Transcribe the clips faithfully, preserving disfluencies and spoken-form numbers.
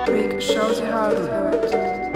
Rick shows you how to do it.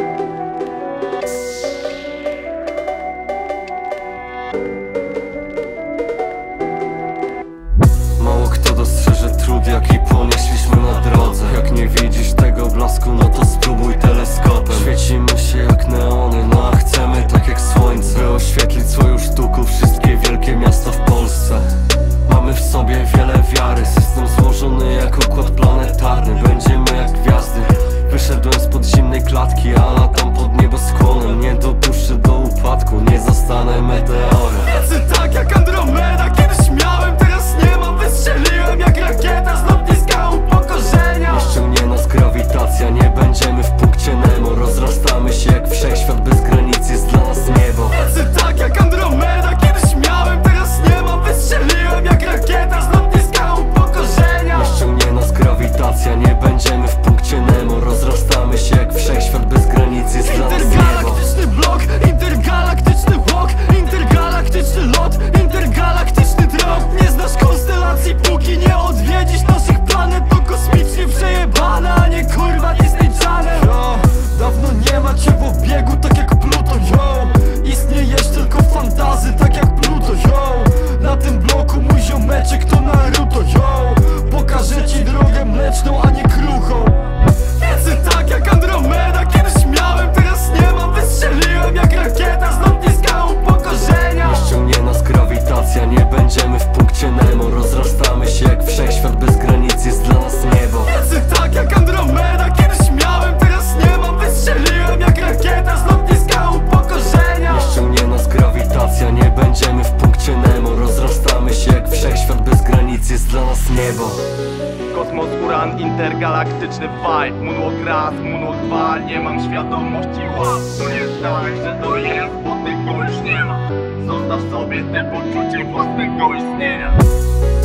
Mało kto dostrzeże trud, jaki ponieśliśmy na drodze. Jak nie widzisz tego blasku, no to spróbuj teleskopem. Świecimy się jak neony, no a chcemy tak jak słońce, by oświetlić swoją sztuką wszystkie wielkie miasta w Polsce. Mamy w sobie wiele wiary, system złożony jak układ planetarny. Będziemy jak gwiazdy. Wyszedłem z podziemnej klatki, a latam pod nieboskłonem. Nie dopuszczę do upadku, nie zostanę meteorem. Lecę tak jak Andromeda, kiedyś miałem, teraz nie mam. Wystrzeliłem jak rakieta z lotniska upokorzenia. Nie ściągnie nas grawitacja, nie będziemy w punkcie Nemo. Rozrastamy się jak wszechświat, bez granic jest dla nas niebo. Lecę tak jak Andromeda, kiedyś miałem, teraz nie mam. Wystrzeliłem jak rakieta z lotniska upokorzenia. Nie ściągnie nas grawitacja, nie będziemy w punkcie Nemo. Rozrastamy się jak wszechświat, bez granic jest dla nas niebo. Intergalaktyczny blok, intergalaktyczny walk, intergalaktyczny lot, intergalaktyczny trop. Nie znasz konstelacji, póki nie odwiedzisz naszych planet. To kosmicznie przejebane, a nie kurwa Disney Channel. Yo, dawno nie ma cię w obiegu, tak jak Pluto, yo. Istniejesz tylko w fantazy, tak jak Pluto, yo. Na tym bloku mój ziomeczek to Naruto, yo. Pokażę ci drogę mleczną, a nie kruchą. Lecę tak jak Andromeda, kiedyś miałem, teraz nie mam. Wystrzeliłem jak rakieta z lotniska upokorzenia. Nie ściągnie nas grawitacja, nie będziemy w punkcie Nemo. Rozrastamy się jak wszechświat, bez granic jest dla nas niebo. Lecę tak jak Andromeda, kiedyś miałem, teraz nie mam. Wystrzeliłem jak rakieta z lotniska upokorzenia. Nie ściągnie nas grawitacja, nie będziemy w punkcie Nemo. Rozrastamy się jak wszechświat, bez granic jest dla nas niebo. Kosmos, uran, intergalaktyczny vibe. Moonwalk raz, moonwalk dwa. Nie mam świadomości, łap. To nie jest tak, że to jest, bo tego już nie ma. Zostaw sobie te poczucie własnego istnienia.